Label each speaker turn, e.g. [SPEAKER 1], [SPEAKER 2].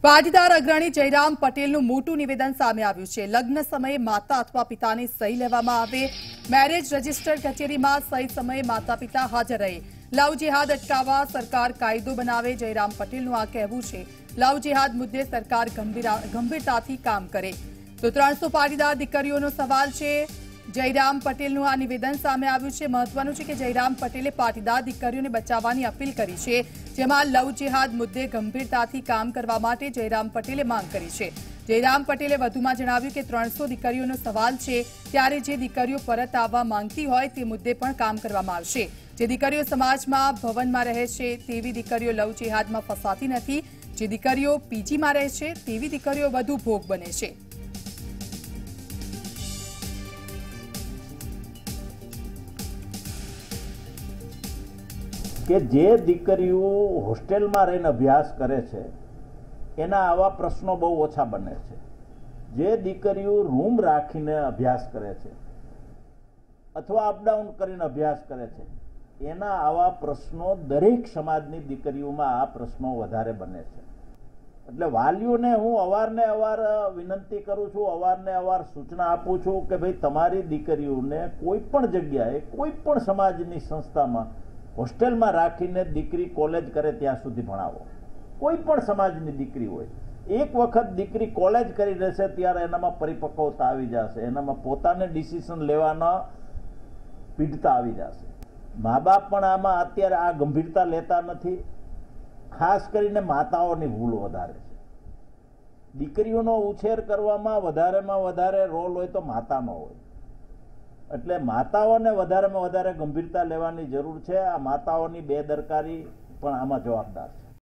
[SPEAKER 1] પાટીદાર અગ્રણી જયરામ પટેલનું મોટું નિવેદન સામે આવ્યું છે। લગ્ન સમયે માતા અથવા પિતાની સહી લેવામાં આવે। મેરેજ રજિસ્ટર કચેરીમાં સહી સમયે માતા પિતા હાજર રહે। લવ જેહાદ અટકાવવા સરકાર કાયદો બનાવે। જયરામ પટેલનું આ કહેવું છે। લવ જેહાદ મુદ્દે સરકાર ગંભીરતાથી કામ કરે। તો 300 પાટીદાર દીકરીઓનો સવાલ છે। જયરામ પટેલનું આ નિવેદન સામે આવ્યું છે। મહત્વનું છે કે જયરામ પટેલે પાટીદાર દીકરીઓને બચાવવાની અપીલ કરી છે, જેમાં લવ જેહાદ મુદ્દે ગંભીરતાથી કામ કરવા માટે જયરામ પટેલે માંગ કરી છે। જયરામ પટેલે વધુમાં જણાવ્યું કે 300 દીકરીઓનો સવાલ છે, ત્યારે જે દીકરીઓ પરત આવવા માંગતી હોય તે મુદ્દે પણ કામ કરવામાં આવશે। જે દીકરીઓ સમાજમાં ભવનમાં રહે છે તેવી દીકરીઓ લવ જેહાદમાં ફસાતી નથી। જે દીકરીઓ પીજીમાં રહે છે તેવી દીકરીઓ વધુ ભોગ બને છે।
[SPEAKER 2] કે જે દીકરીઓ હોસ્ટેલમાં રહીને અભ્યાસ કરે છે એના આવા પ્રશ્નો બહુ ઓછા બને છે। જે દીકરીઓ રૂમ રાખીને અભ્યાસ કરે છે અથવા અપડાઉન કરીને અભ્યાસ કરે છે એના આવા પ્રશ્નો દરેક સમાજની દીકરીઓમાં આ પ્રશ્નો વધારે બને છે। એટલે વાલીઓને હું અવારનવાર વિનંતી કરું છું, અવારનવાર સૂચના આપું છું કે ભાઈ તમારી દીકરીઓને કોઈ પણ જગ્યાએ કોઈ પણ સમાજની સંસ્થામાં હોસ્ટેલમાં રાખીને દીકરી કોલેજ કરે ત્યાં સુધી ભણાવો। કોઈ પણ સમાજની દીકરી હોય, એક વખત દીકરી કોલેજ કરી રહેશે ત્યારે એનામાં પરિપક્વતા આવી જશે, એનામાં પોતાને ડિસિઝન લેવાના પીઢતા આવી જશે। મા બાપ પણ આમાં અત્યારે આ ગંભીરતા લેતા નથી। ખાસ કરીને માતાઓની ભૂલ વધારે છે। દીકરીઓનો ઉછેર કરવામાં વધારેમાં વધારે રોલ હોય તો માતાનો હોય, એટલે માતાઓને વધારેમાં વધારે ગંભીરતા લેવાની જરૂર છે। આ માતાઓની બેદરકારી પણ આમાં જવાબદાર છે।